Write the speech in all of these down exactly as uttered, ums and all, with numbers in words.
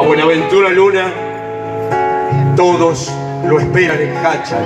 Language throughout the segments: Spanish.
Buenaventura Luna, todos lo esperan en Hacha.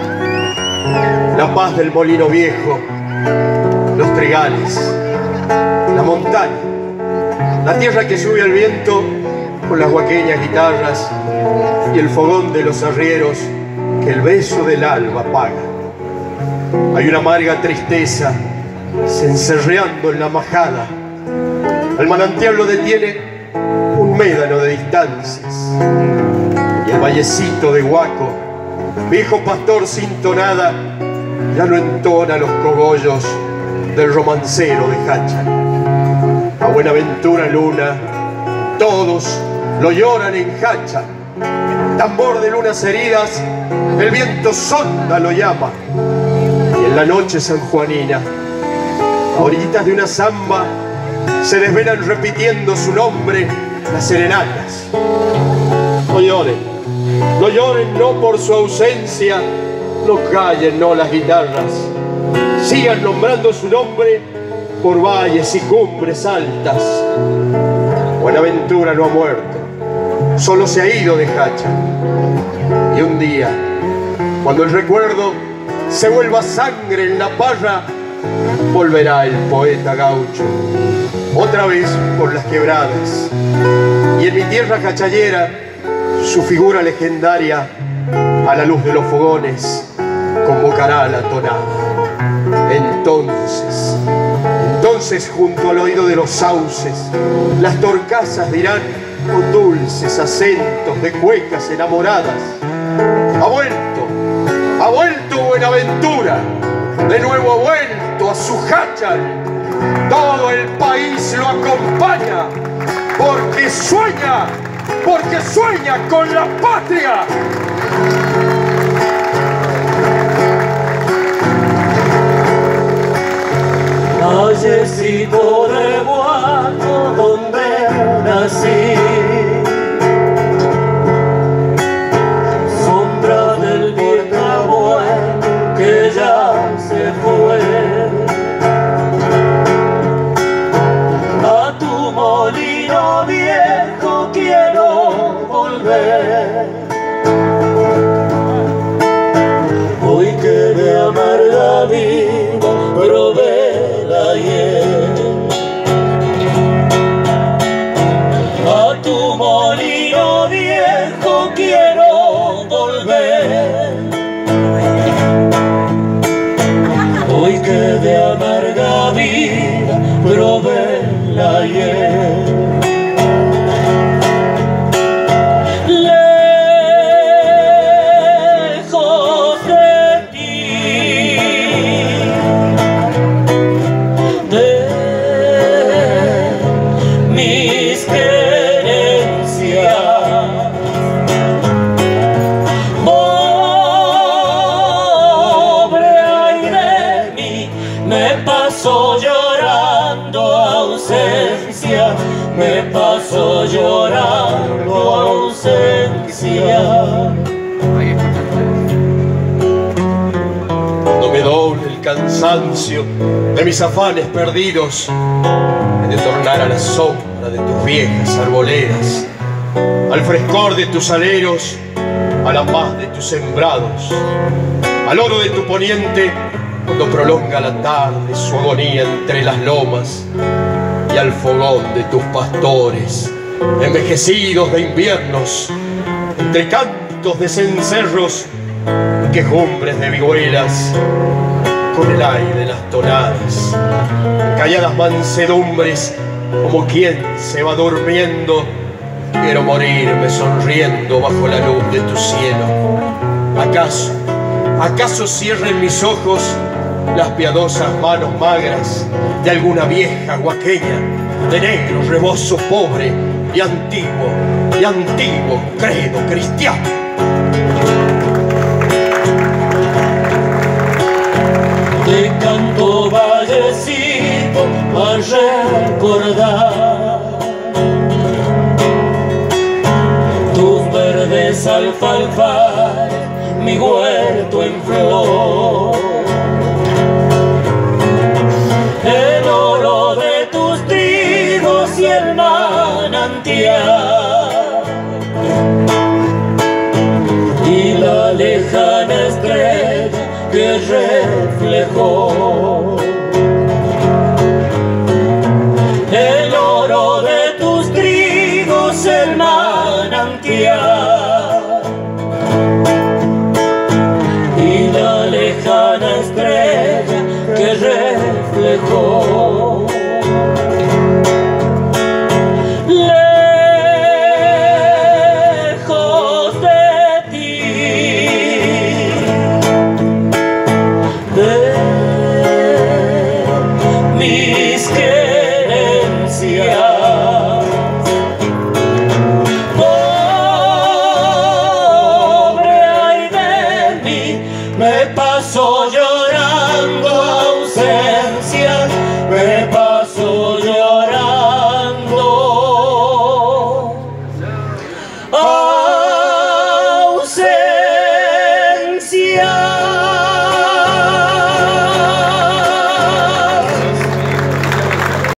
La paz del molino viejo, los trigales, la montaña, la tierra que sube al viento con las huaqueñas guitarras y el fogón de los arrieros que el beso del alba apaga. Hay una amarga tristeza cencerreando en la majada. Al manantial lo detiene un médano de distancias y el vallecito de Huaco, viejo pastor sin tonada, ya no entona los cogollos del romancero de Hacha. A Buenaventura Luna todos lo lloran en Hacha. Tambor de lunas heridas, el viento sonda lo llama. Y en la noche sanjuanina, a orillitas de una zamba, se desvelan repitiendo su nombre las serenatas. No lloren, no lloren no por su ausencia, no callen no las guitarras. Sigan nombrando su nombre por valles y cumbres altas. Buenaventura no ha muerto, solo se ha ido de Hacha. Y un día, cuando el recuerdo se vuelva sangre en la parra, volverá el poeta gaucho, otra vez por las quebradas. Y en mi tierra hachallera, su figura legendaria, a la luz de los fogones, convocará la tonada. Entonces, entonces junto al oído de los sauces, las torcasas dirán con dulces acentos de cuecas enamoradas: ha vuelto, ha vuelto Buenaventura, de nuevo ha vuelto a su Hacha. Todo el país lo acompaña, porque sueña, porque sueña con la patria. Vallecito de Huaco, donde nací, sombra del viejo abuelo que ya se fue. A tu molino viejo quiero volver, hoy que de amarga vida probé la hiel. A tu molino viejo quiero volver, hoy que de amarga vida probé la hiel. Me paso llorando ausencia. Cuando me doble el cansancio de mis afanes perdidos, he de tornar a la sombra de tus viejas arboledas, al frescor de tus aleros, a la paz de tus sembrados, al oro de tu poniente cuando prolonga la tarde su agonía entre las lomas, y al fogón de tus pastores, envejecidos de inviernos, entre cantos de cencerros y quejumbres de vihuelas, con el aire de las tonadas, calladas mansedumbres, como quien se va durmiendo. Quiero morirme sonriendo bajo la luz de tu cielo. ¿Acaso, acaso cierren mis ojos las piadosas manos magras de alguna vieja huaqueña, de negro rebozo pobre y antiguo, y antiguo credo cristiano? Te canto vallecito a recordar tus verdes alfalfares, mi huerto en flor. El oro de tus trigos y el manantial reflejó. El oro de tus trigos, el manantial, y la lejana estrella que reflejó. Lejos de ti, de mis querencias, pobre ay de mí, me paso llorando ausencia, me paso llorando ausencia.